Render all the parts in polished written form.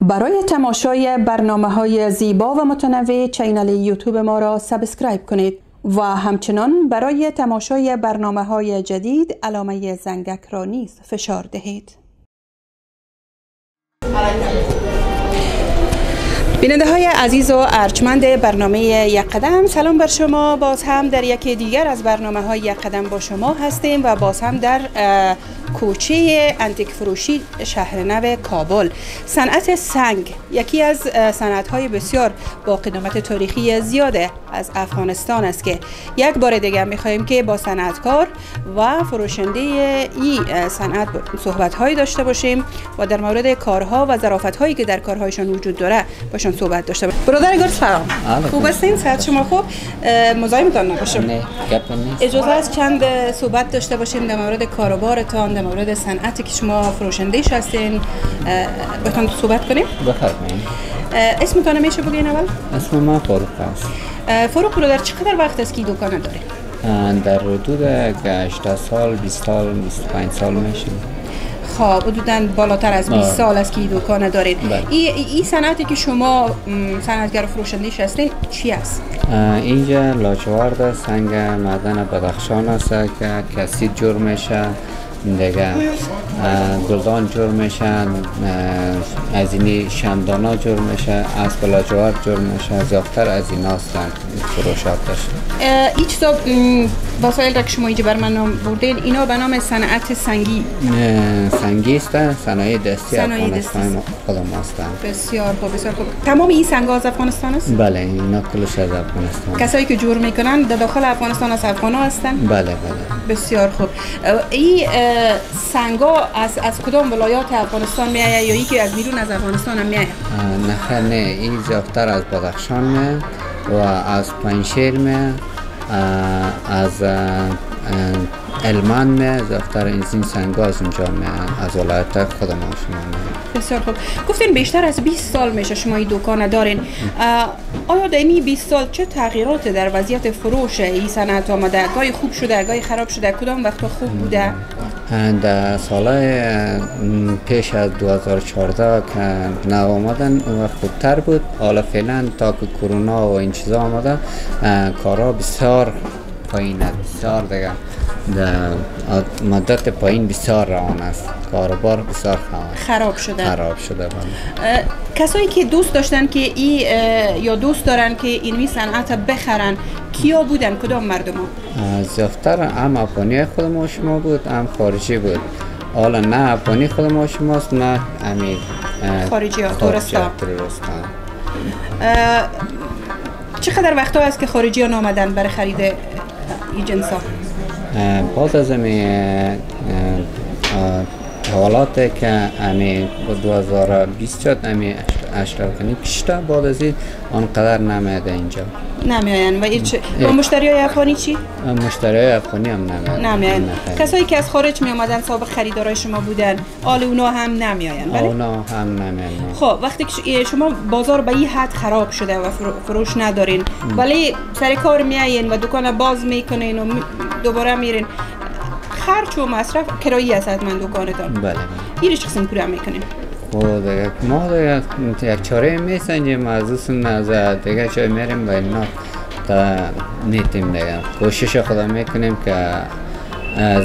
برای تماشای برنامه‌های زیبا و متنوع چینل یوتیوب ما را سابسکرایب کنید و همچنان برای تماشای برنامه‌های جدید علامه زنگک را نیز فشار دهید. بیننده های عزیز و ارجمند برنامه یک قدم، سلام بر شما. باز هم در یکی دیگر از برنامه های یک قدم با شما هستیم و باز هم در کوچه انتیک فروشی شهرنو کابل. صنعت سنگ یکی از صنعت های بسیار با قدمت تاریخی زیاده از افغانستان است که یک بار دیگر می‌خواهیم که با صنعتکار و فروشنده این صنعت صحبت هایی داشته باشیم و در مورد کارها و ظرافت هایی که در کارهایشان وجود داره باشون صحبت داشته باشیم. برادر گرد سلام. خوب هستین؟ صحت شما خوب؟ مزاحمتان نباشم. نه، گپ نیست. اجازه است چند صحبت داشته باشیم در مورد کاروبارتان، در مورد صنعتی که شما فروشنده‌اش هستین. بخوایم صحبت کنیم؟ بفرمایید. اسمتون میشه بگین اول؟ اسم من فاروق است. فاروق برادر چقدر وقت است که دکان دارید؟ در حدود 18 سال، 20 سال، 25 سال میشه. خب حدوداً بالاتر از 20 سال است که دکان دارید. این صنعتی که شما صنعتگر فروشنده‌اش هستین چی است؟ اینجا لاجورد سنگ معدن بدخشان است که کثیف جور میشه، دیگه گلدان جور میشن، از اینی شمدانا جور میشه، اسب لاجورد جور میشه، زیادتر از این هستن فروشاتش. این چیزا وسایل را که شما اینجا بر من بردین اینا به نام صنعت سنگی است، صنایع دستی افغانستان خودم هستن. بسیار خوب، بسیار خوب. تمام این سنگ‌ها از افغانستان است؟ بله، اینا کلش از افغانستان. کسایی که جور میکنن در داخل افغانستان از افغانا هستن؟ بله. بسیار خوب. این سنگ‌ها از کدام ولایات افغانستان میآید یا یکی از بیرون از افغانستان هم میآید؟ نه، این زیادتر از بدخشان میآید و از پنجشیر میآید، از علمان میآید، زیادتر این سنگ‌ها از اونجا میآید، از ولایت خودم شما میآید. بسیار خوب. گفتین بیشتر از 20 سال میشه شما این دکان دارین. آیا در این 20 سال چه تغییرات در وضعیت فروش این صنعت آمده؟ گاهی خوب شده، گاهی خراب شده؟ کدام وقتا خوب بوده؟ در سالهای پیش از 2014 که نو آمدن اون وقت خوبتر بود. حالا فعلا تا که کرونا و این چیزا آمده کارها بسیار پایین است، بسیار دیگه در مدت پایین بسیار روان است، کاروبار بسیار خراب شده. کسایی که دوست داشتن که یا دوست دارن که اینوی صنعت بخرن کیا بودن؟ کدام مردم ها؟ زیادتر هم افغانی خود ما شما بود، هم خارجی بود. حالا نه افغانی خود ما شماست، نه امیر خارجی ها درسته. چقدر وقت است که خارجی ها نامدن برای خرید این جنس ها؟ بعد از حالاتی که 2020 شد اشتراکنی کشته، بعد از این آنقدر نمیده اینجا نمیاین. و مشتری های افغانی چی؟ مشتری های افغانی هم نمیاین. کسایی که از خارج می آمدن سابق خریدارای شما بودن آل اونا هم نمیاین؟ بله؟ اونا هم نمیاین. خب وقتی که شما بازار به این حد خراب شده و فروش ندارین ولی سر کار میاین و دکان باز میکنین و دوباره میرین، خرج و مصرف کرایی است من دکانتان. بله. این چه قسم کار میکنین؟ ما یک چاره میسنجیم از دیگه چای میریم با اینا تا میتیم دیگه کوشش خدا میکنیم که از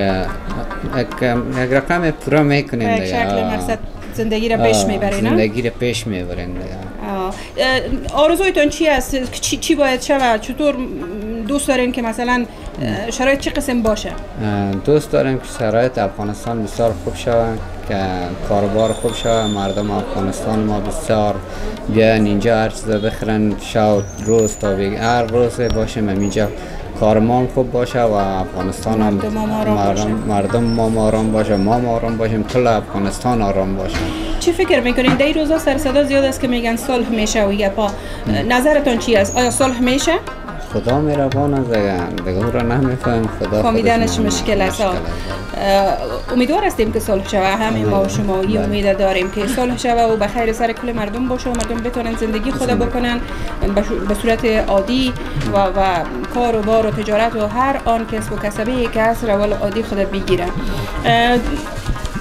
یک رقم پورا میکنیم دیگه. شکل مقصد زندگی را پیش میبرین؟ زندگی را پیش میبرین دیگه. آرزویتون چی است؟ چی باید شود؟ چطور دوست دارین که مثلا شرایط چه قسم باشه؟ دوست داریم که شرایط افغانستان بسیار خوب شود، که کاروبار خوب شود، مردم افغانستان ما بسیار بیان اینجا هر چیز بخرن، شب روز تا هر روز باشیم اینجا کارمان خوب باشه و افغانستان هم مردم ما آرام باشه، ما آرام باشیم، کل افغانستان آرام باشه. چی فکر میکنین؟ در این روزا سر صدا زیاد است که میگن صلح میشه و گپا، نظرتون چی است؟ آیا صلح میشه؟ خدا مهربان است دیگه اون را نمیفهم، خدا فهمیدنش مشکل است. امیدوار هستیم که صلح شود، همه ما و شما این امید داریم که صلح شود و به خیر سر کل مردم باشه و مردم بتونن زندگی خود بکنن به صورت عادی و کاروبار و تجارت و هر آن کسب و کسبی که هست روال عادی خود بگیرن.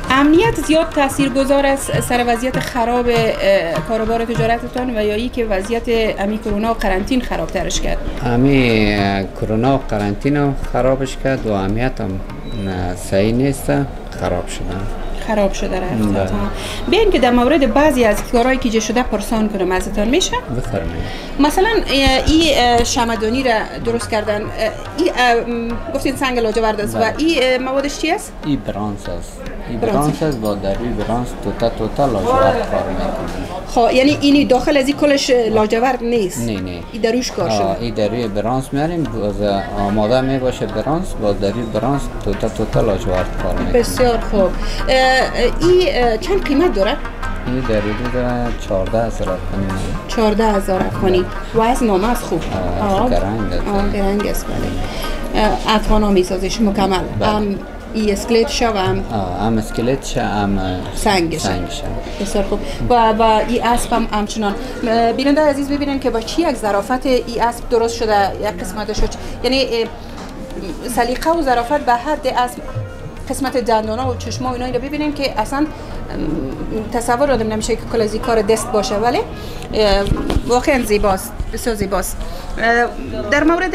امنیت زیاد تاثیرگذار است سر وضعیت خراب کاروبار تجارتتان و یا ای که وضعیت امی کرونا و قرنطین خرابترش کرد؟ امی کرونا و قرنطین خرابش کرد و امنیت هم صحیح نیست، خراب شده رفت. بیاین که در مورد بعضی از کارهایی که جه شده پرسان کنم ازتان میشه؟ بفرمایید. مثلا این شمعدانی را درست کردن، این گفتین سنگ لاجورد است و این موادش چی است؟ این برانس است. برانس است، با در روی برانس توتا لاجورد کار میکنه. خب یعنی اینی داخل از این کلش لاجورد نیست؟ نه. این دروش کار شده. این در روی برانس میاریم، آماده میباشه برانس، با در روی برانس توتا لاجورد کار میکنه. بسیار خوب. این چند قیمت داره؟ این در حدود 14,000 افغانی. 14,000 افغانی. وزن نامه است خوب. گرنگ است. بله. افغانا میسازش مکمل. ای اسکلتش هم اسکلتش هم سنگش. بسیار خوب. و ای اسب هم همچنان. بیننده عزیز ببینن که با چی یک ظرافت ای اسب درست شده، یک قسمتش، یعنی سلیقه و ظرافت به حد اسب، قسمت دندانا و چشما و اینا رو ببینین که اصلا تصور آدم نمیشه که کل از این کار دست باشه، ولی واقعا زیباست، بسیار زیباست. در مورد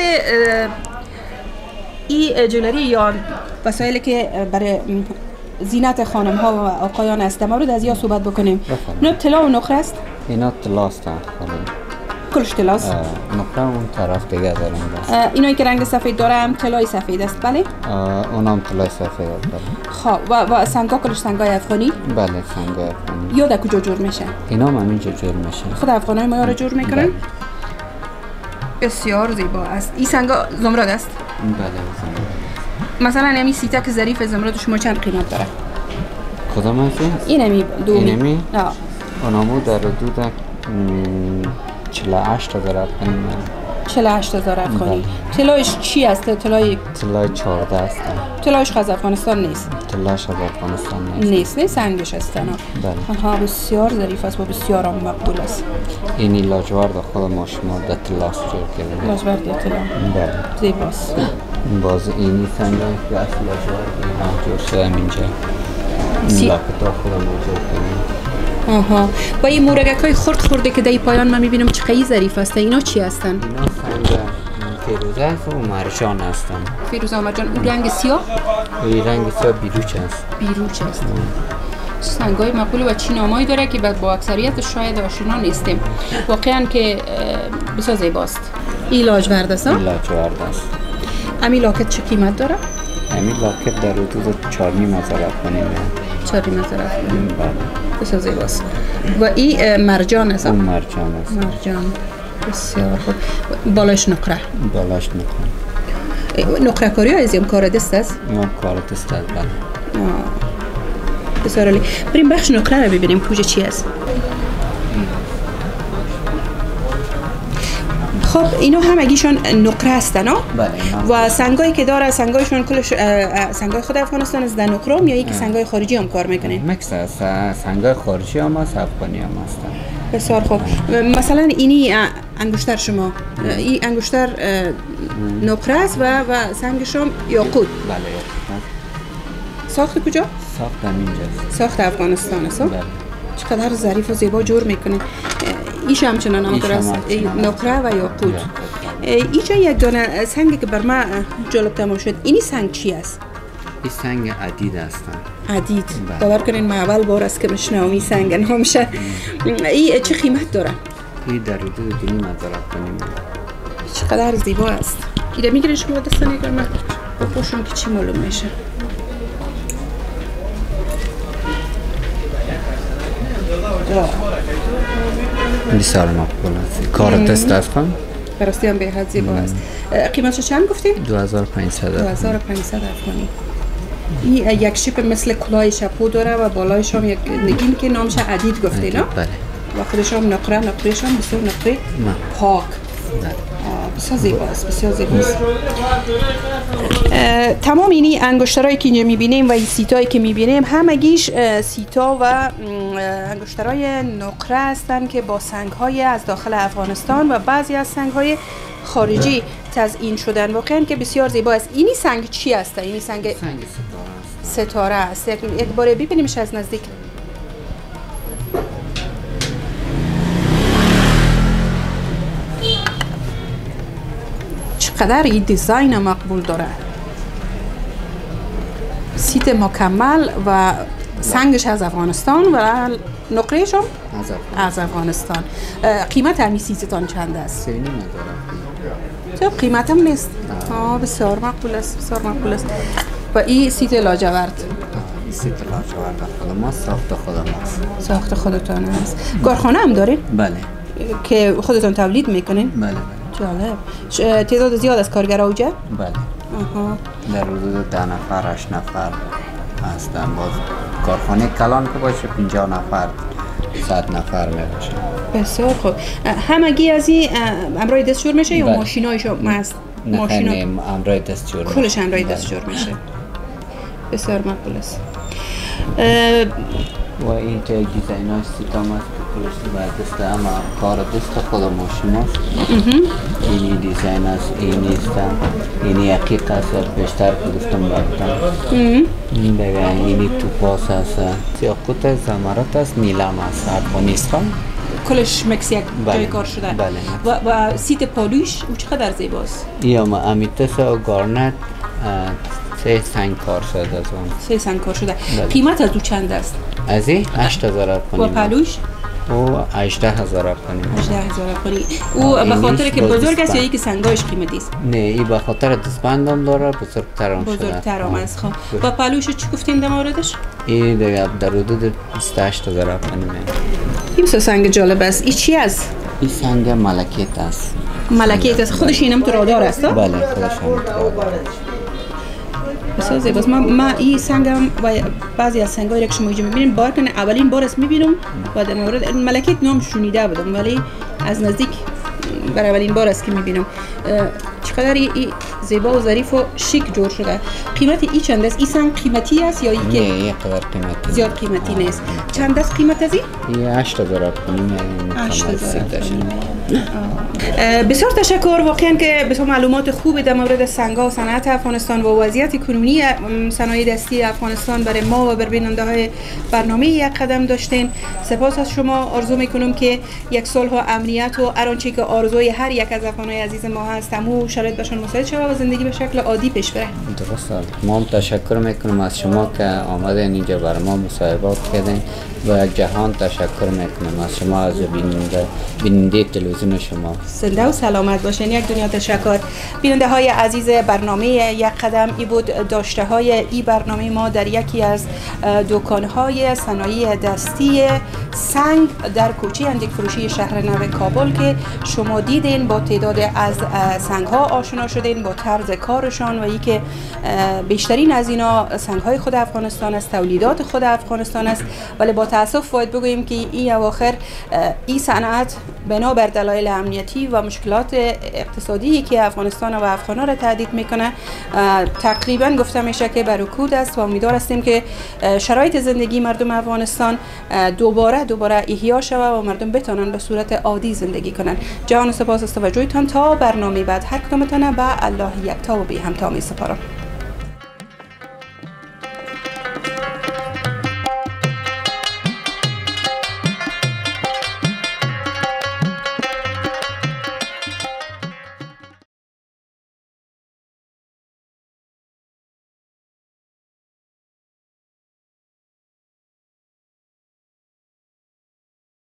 این جولری یا وسایلی که برای زینت خانم ها و آقایان است، در مورد از یا صحبت بکنیم. اینا طلا و نقره است؟ اینا طلاست. کلش طلاست؟ نقره اون طرف دیگه داریم. اینایی که رنگ سفید داره هم طلای سفید است، بله؟ اونم طلای سفید است، بله. خب و سنگا کلش سنگای افغانی؟ بله، سنگای افغانی. یا در کجا جور میشه؟ اینا هم همینجا جور میشه. خود افغانای ما رو جور میکنن؟ بله. بسیار زیبا است. این سنگا زمرد است؟ بله، زمرد. مثلا همین سیتک ظریف زمرد شما چند قیمت داره؟ کدام هست؟ اینمی دومی. اینمی؟ اونمو در حدود 48,000 افغانی. 48,000 افغانی. طلایش چی است؟ طلای 14 است. طلایش از افغانستان نیست. طلایش از افغانستان نیست. نه سنگش است. بله. ها بسیار ظریف است و بسیار هم مقبول است. اینی لاجورد خود ما شما در طلاست جور کرده. لاجورد طلا. بله. زیباست. باز اینی سنگایی که اصل لاجورد هم جور شده اینجا. لاکتا خود ما جور کرده. آها. با این مورگک های خورده که در پایان من میبینم چقدر ظریف هستن. اینا چی هستن؟ اینا سنگ فیروزه است و مرجان هستن. فیروزه و مرجان. اون رنگ سیاه؟ این رنگ سیاه بیروچ است. بیروچ است. سنگای مقبول و چی نامایی داره که با اکثریت شاید آشنا نیستیم. واقعا که بسیار زیباست. این لاجورد است. این لاجورد است. امی لاکت چه قیمت داره؟ امی لاکت در حدود 4,500 افغانی. 4,500 افغانی. بسیار زیباست. و این مرجان است. اون مرجان است. مرجان. بسیار خوب. بالاش نقره. بالاش نقره. نقره کاری ها ازیم کار دست است؟ ما کار دست است، بله. بسیار عالی. بریم بخش نقره رو ببینیم کجا چی است. خب اینا همگیشون نقره هستن ها؟ بله. و سنگایی که داره سنگایشون کلش سنگای خود افغانستان است در نقره یا اینکه سنگای خارجی هم کار میکنین؟ مکس است. سنگای خارجی هم هست، افغانی هم هستن. بسیار خوب. مثلا اینی انگشتر شما، این انگشتر نقره است و سنگش هم یاقوت. بله. ساخت کجا؟ ساخت همینجاست. ساخت افغانستان است. بله. چقدر ظریف و زیبا جور میکنه. ایش همچنان هم درست نقره و یاقوت. اینجا یک دانه سنگی که بر من جالب تمام شد. اینی سنگ چی است؟ این سنگ عدید هستن. عدید. باور کنین من اول بار است که میشنوم این سنگ نمیشه. این چه قیمت داره؟ این در حدود 2,500 افغانی. چقدر زیبا است. ایده میگیرین شما دستان اگر من بپوشم که چی معلوم میشه. بسیار مقبول است. کار دست است خان؟ براستی هم به حد زیبا است. قیمتش چند گفتیم؟ 2,500 افغانی. این یک شیپ مثل کلاه شپو داره و بالایش هم یک نگین که نامش عدید گفته نه؟ بله. و خودش هم نقرهش هم بسیار نقره پاک. بسیار زیباست. بسیار زیباست. تمام اینی انگشترهایی که اینجا میبینیم و این سیتایی که میبینیم همگیش سیتا و انگشترهای نقره هستن که با سنگهای از داخل افغانستان و بعضی از سنگهای خارجی تزیین شدن. واقعا که بسیار زیبا است. اینی سنگ چی هست؟ اینی سنگ ستاره است. ستاره است. یک بار ببینیمش از نزدیک. چقدر این دیزاین مقبول داره. سیت مکمل و سنگش از افغانستان و نقرهش هم از افغانستان. قیمت همین سیتتان چند است؟ 3,500. تو قیمت هم نیست. بسیار مقبول است، بسیار مقبول است. و این سیت لاجورد. این سیت لاجورد خود ما، ساخت خود ماست. ساخت خودتان است. کارخانه هم دارین؟ بله. که خودتان تولید میکنین؟ بله. جالب. تعداد زیاد از کارگرها اوجه؟ بله. در حدود 10 نفر 8 نفر هستن. باز کارخانه کلان که باشه 50 نفر 100 نفر میباشه. بسیار خوب. همگی از این امرای دستجور میشه یا ماشینایشو هست؟ نه امرای دستجور. کلش امرای دستجور میشه. بسیار مقبول است. و این دیزاین های سیتام است که کلش باید دست اما کار دست خود ماشین است. اینی دیزاین است، اینی است، اینی حقیق است، بیشتر که گفتم باید این دیگه اینی توپاس است، سیاقوت زمرات است، نیلم است، افغانیست خان کلش مکس یک جای کار شده. بله. و سیت پالوش او چقدر زیباست؟ یا ما امیتس و گارنت 3 سنگ کار شده از اون. 3 سنگ کار شده. قیمت از او چند است؟ از این 8,000 کنیم. و پالوش؟ او 18,000 کنیم. 18,000 کنیم. او به خاطر که بزرگ است یا اینکه سنگایش قیمتی است؟ نه این به خاطر دستبند هم داره، بزرگتر هم شده. بزرگتر هم است. خب و پالوش چی گفتین در موردش؟ این دیگه در حدود 28,000 کنیم. این سنگ جالب است. این چی است؟ این سنگ ملکیت است. ملکیت است. خودش اینم تو رادار است؟ بله خودش هم تو رادار. بسیار زیباست. ما این سنگم و بعضی از سنگایی را که شما اینجا می‌بینید بار کنه اولین بار است می‌بینم و در مورد ملکیت نام شنیده بودم ولی از نزدیک برای اولین بار است که می‌بینم. چقدر این زیبا و ظریف و شیک جور شده. قیمت این چند است؟ این سنگ قیمتی است یا اینکه نه این قدر قیمتی زیاد قیمتی نیست؟ چند است قیمت از این؟ 8,000 کنیم. 8,000. بسیار تشکر واقعا که به تو معلومات خوبی در مورد سنگ‌ها و صنعت افغانستان و وضعیت کنونی صنایع دستی افغانستان برای ما و بر بیننده‌های برنامه یک قدم داشتین. سپاس از شما. آرزو میکنم که یک صلح و امنیت و هر آنچه که آرزوی هر یک از افغان‌های عزیز ما هست همو شرایط بهشون مساعد شود و زندگی به شکل عادی پیش بره. درسته. ما هم تشکر میکنم از شما که آمدین اینجا برای ما مصاحبه کردین و جهان تشکر میکنم از شما، از بیننده تلویزیون شما. زنده و سلامت باشین. یک دنیا تشکر. بیننده های عزیز برنامه یک قدم، ای بود داشته های ای برنامه ما در یکی از دکان های صنایع دستی سنگ در کوچه انتیک فروشی شهرنو کابل که شما دیدین. با تعداد از سنگ ها آشنا شدین، با طرز کارشان و ای که بیشترین از اینا سنگ های خود افغانستان است، تولیدات خود افغانستان است. ولی با تاسف باید بگوییم که این اواخر این صنعت بنابر دلایل امنیتی و مشکلات اقتصادی که افغانستان و افغانان را تهدید میکنه تقریبا گفته میشه که بر رکود است و امیدوار هستیم که شرایط زندگی مردم افغانستان دوباره احیا شود و مردم بتونن به صورت عادی زندگی کنن. جهان سپاس از توجهتان. تا برنامه بعد هر کدامتان به الله یکتا و بی همتا می سپارم.